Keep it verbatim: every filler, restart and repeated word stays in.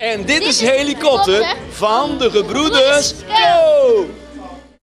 En dit is de helikopter van de gebroeders Go!